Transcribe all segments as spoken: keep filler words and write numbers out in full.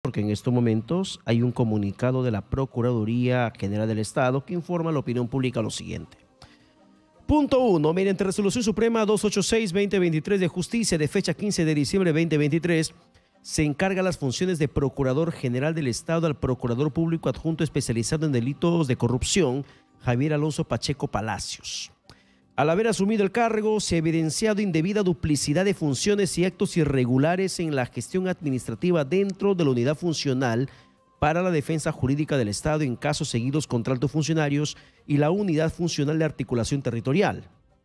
porque en estos momentos hay un comunicado de la Procuraduría General del Estado que informa a la opinión pública lo siguiente. Punto uno. Mediante Resolución Suprema doscientos ochenta y seis guión veinte veintitrés de Justicia de fecha quince de diciembre de veinte veintitrés, se encarga las funciones de Procurador General del Estado al Procurador Público Adjunto especializado en delitos de corrupción, Javier Alonso Pacheco Palacios. Al haber asumido el cargo, se ha evidenciado indebida duplicidad de funciones y actos irregulares en la gestión administrativa dentro de la unidad funcional para la defensa jurídica del Estado en casos seguidos contra altos funcionarios y la unidad funcional de articulación territorial.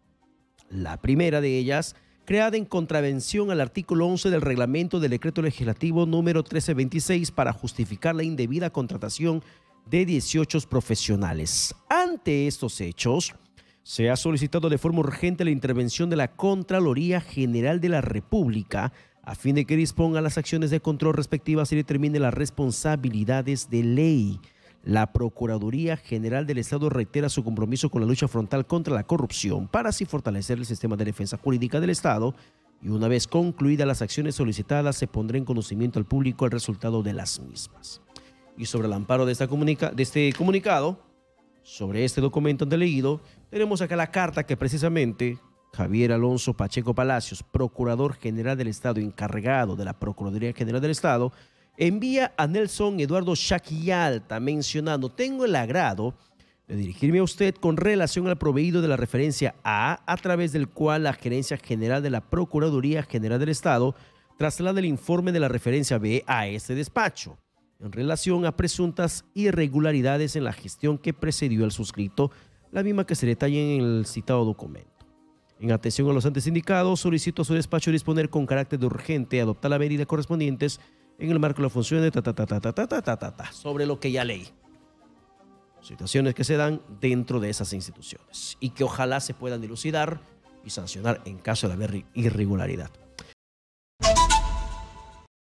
La primera de ellas, creada en contravención al artículo once del reglamento del decreto legislativo número trece veintiséis para justificar la indebida contratación de dieciocho profesionales. Ante estos hechos, se ha solicitado de forma urgente la intervención de la Contraloría General de la República a fin de que disponga las acciones de control respectivas y determine las responsabilidades de ley. La Procuraduría General del Estado reitera su compromiso con la lucha frontal contra la corrupción para así fortalecer el sistema de defensa jurídica del Estado y una vez concluidas las acciones solicitadas se pondrá en conocimiento al público el resultado de las mismas. Y sobre el amparo de, esta comunica de este comunicado, sobre este documento anteleído, tenemos acá la carta que precisamente Javier Alonso Pacheco Palacios, Procurador General del Estado, encargado de la Procuraduría General del Estado, envía a Nelson Eduardo Shaquillalta mencionando: tengo el agrado de dirigirme a usted con relación al proveído de la referencia A, a través del cual la Gerencia General de la Procuraduría General del Estado traslada el informe de la referencia B a este despacho en relación a presuntas irregularidades en la gestión que precedió al suscrito, la misma que se detalla en el citado documento. En atención a los antes indicados, solicito a su despacho disponer con carácter de urgente adoptar las medidas correspondientes en el marco de la función de ta, ta, ta, ta, ta, ta, ta, ta, ta, sobre lo que ya leí. Situaciones que se dan dentro de esas instituciones y que ojalá se puedan dilucidar y sancionar en caso de haber irregularidad.